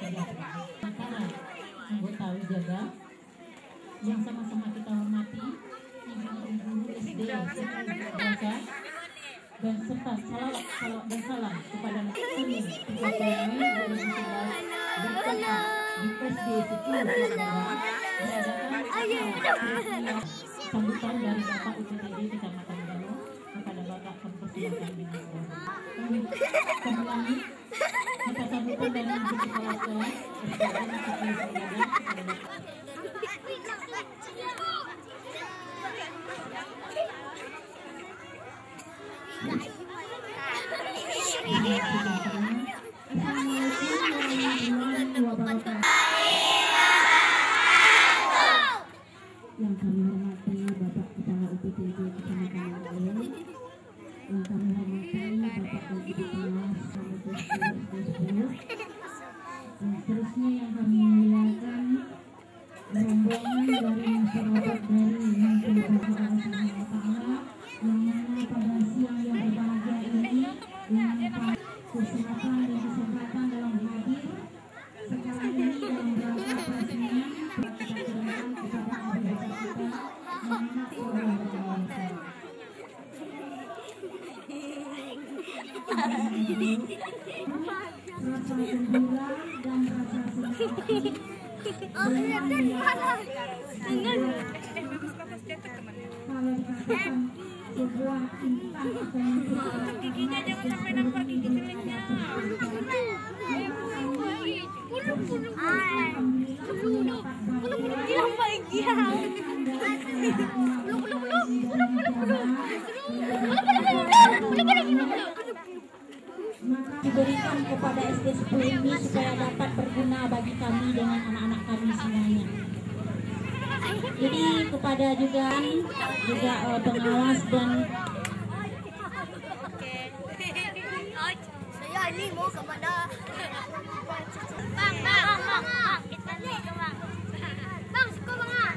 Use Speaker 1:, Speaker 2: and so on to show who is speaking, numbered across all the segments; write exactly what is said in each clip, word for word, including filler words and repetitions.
Speaker 1: Para anggota jaga yang sama-sama kita hormati, ibu-ibu S D, baca dan serta salawat salawat dan salam kepada Senin tiga puluh Mei dua ribu sebelas bertempat di S D sepuluh Surabaya beradakan sambutan dari Bapak U P T D Kecamatan Galo kepada Bapak mempersilakan dengan kami kembali kita sambutan dari ibu kepala sekolah S D N sepuluh Surabaya kepada Bapak. Yang kami hormati Bapak Kepala U P T D Kecamatan Galo, yang kami hormati Bapak dan Ibu kelas sepuluh, dan seterusnya yang kami muliakan rombongan dari masyarakat dari yang berbahagia Allah Subhanahu wa Ta'ala, yang mana pada siang yang berbahagia ini yang kesehatan dan kesempatan dalam hadir sekarang ini dalam rangka peresmian kita serahkan kepada adik kita Muhammad Sallallahu Alaihi Wasallam. Rasa gembira dan rasa senang kalau dikatakan sebuah intan atau
Speaker 2: giginya jangan sampai nampak gigi kelingnya. Bulu bulu bulu bulu bulu hilang bahagia. Bulu bulu bulu bulu bulu bulu
Speaker 1: diberikan kepada S D sepuluh ini supaya dapat berguna bagi kami dengan anak-anak kami semuanya. Jadi kepada juga juga uh, pengawas dan
Speaker 2: saya ini mau kepada bang bang bang bang kita nih bang bang suka bang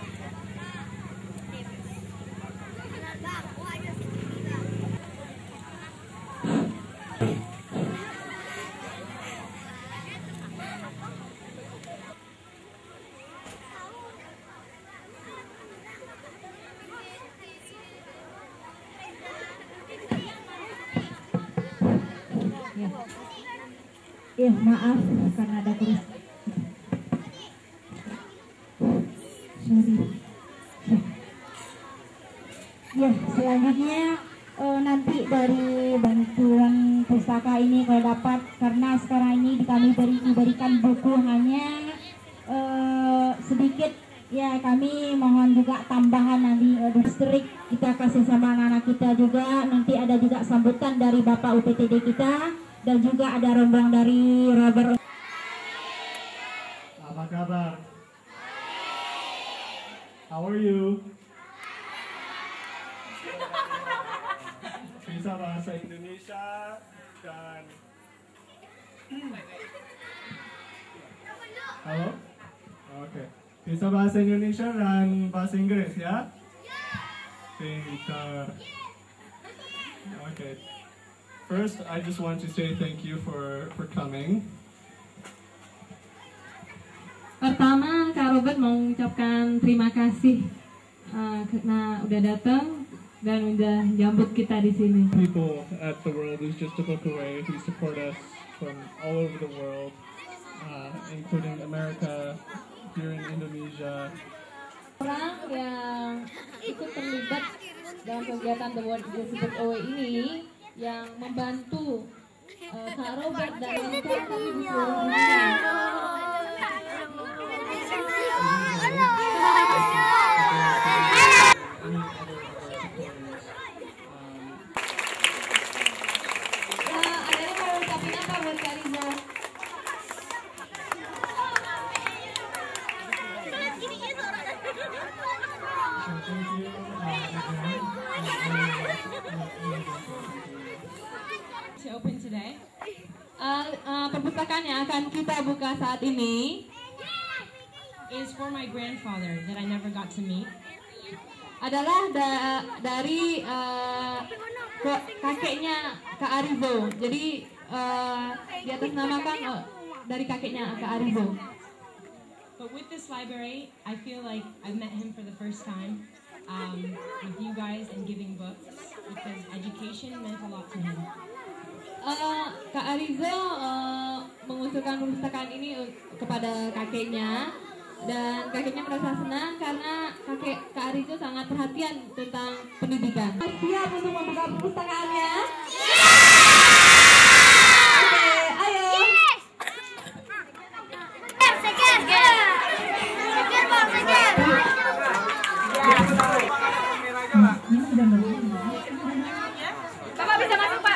Speaker 2: bang wah ada sini bang.
Speaker 1: Ya, maaf karena ada terus. Sorry. Ya, selanjutnya uh, nanti dari bantuan pustaka ini kalau dapat, karena sekarang ini kami beri, diberikan buku hanya uh, sedikit. Ya, kami mohon juga tambahan nanti uh, distrik kita kasih sama anak-anak kita juga. Nanti ada juga sambutan dari Bapak U P T D kita. Dan juga ada rombongan dari Robert.
Speaker 3: Apa kabar? How are you? Bisa bahasa Indonesia dan halo? Oke. Okay. Bisa bahasa Indonesia dan bahasa Inggris ya? Pintar. Oke. Okay. First, I just want to say thank you for for coming.
Speaker 4: Pertama, Kak Robert mau mengucapkan terima kasih uh, karena udah datang dan udah jambut kita di sini.
Speaker 3: People at the world who just to look away, who support us from all over the world, uh, including America, here in Indonesia.
Speaker 4: Orang yang ikut terlibat dalam kegiatan The World is Support Away ini, yang membantu uh, Kak Robert dan rekan kami di seluruh dunia. Open today. Uh, uh, perpustakaan yang akan kita buka saat ini is for my grandfather that I never got to meet. Adalah da dari uh, kakeknya Kak Aribo. Jadi uh, di atas namakan uh, dari kakeknya Kak Arizo. But with this library, I feel like I've met him for the first time um, with you guys and giving books because education meant a lot to him. Uh, Kak Arizo uh, mengusulkan perpustakaan ini kepada kakeknya dan kakeknya merasa senang karena kakek Kak Arizo sangat perhatian tentang pendidikan. Siap untuk membuka perpustakaannya? Oke, ayo.
Speaker 2: Seger, seger. Seger, Bang, seger.
Speaker 4: Bapak bisa masuk, Pak.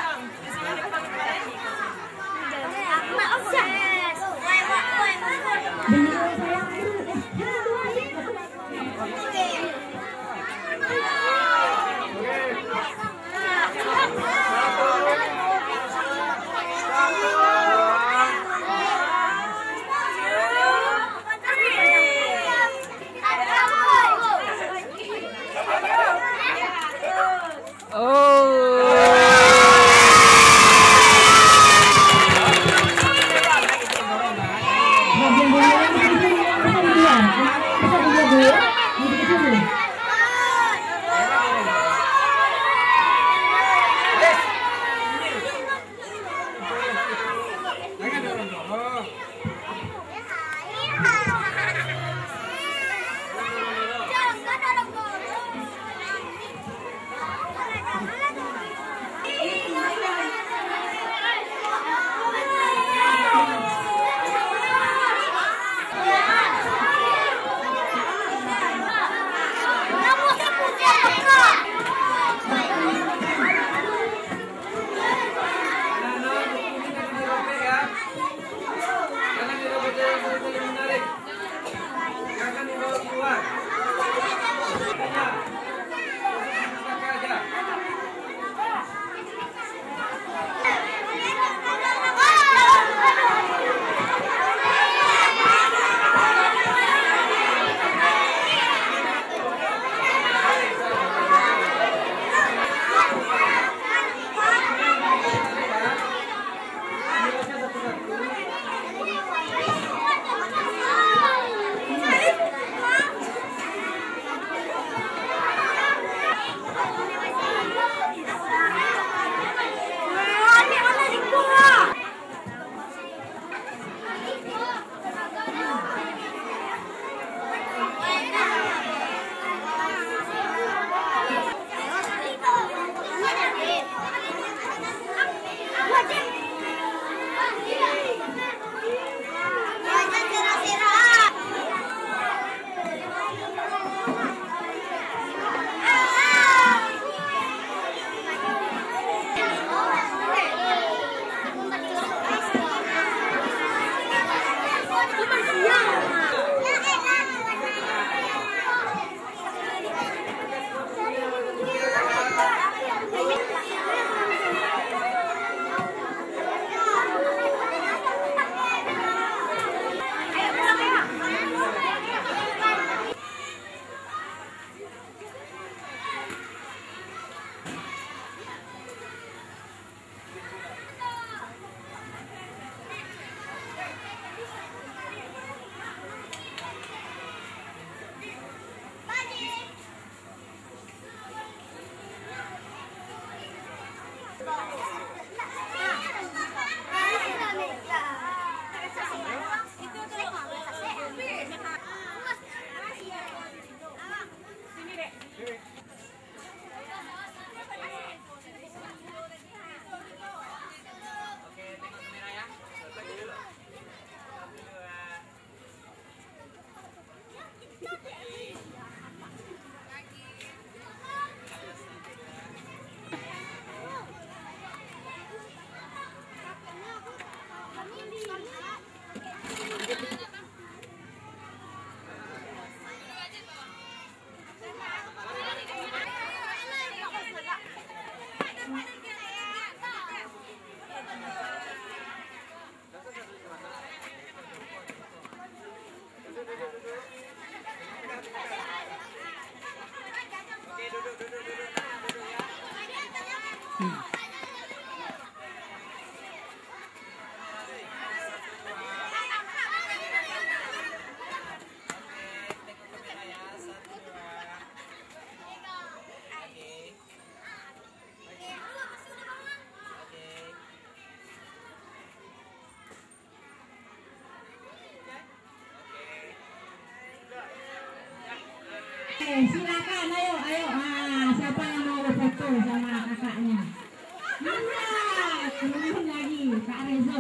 Speaker 1: tuh sama kakaknya. Iya, turun lagi Kak Rezo.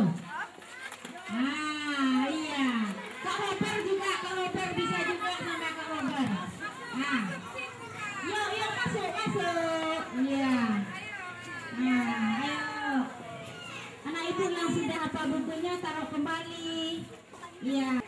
Speaker 1: Ah, iya. Kak Robert juga, Kak Robert bisa juga sama Kak Robert. Nah, yuk, yuk masuk, masuk. Iya. Nah, ayo. Anak ibu yang sudah hafal bukunya taruh kembali. Iya.